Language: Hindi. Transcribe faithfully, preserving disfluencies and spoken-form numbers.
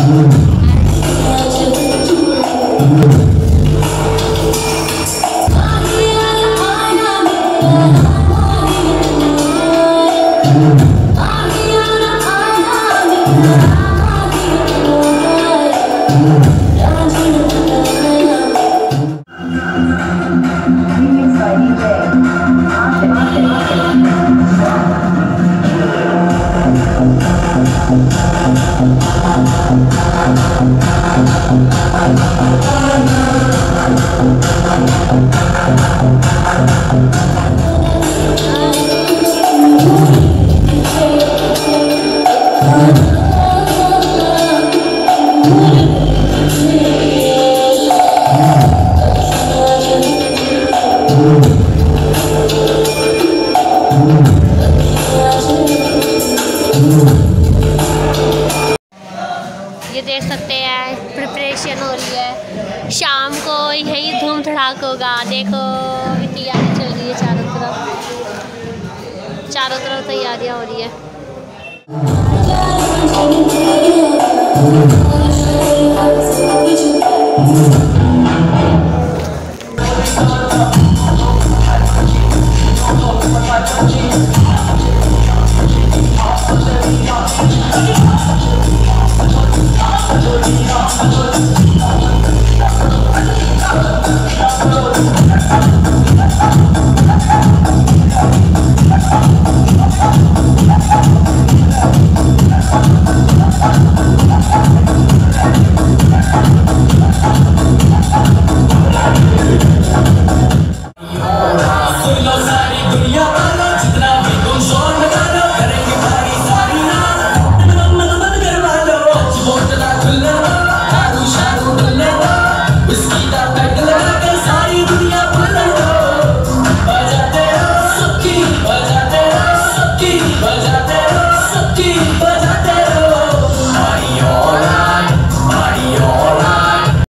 ये देख सकते हैं प्रिपरेशन हो रही है, शाम को यही धूम धड़ाक होगा। देखो तैयारी चल रही है, चारों तरफ चारों तरफ तैयारियां हो रही है।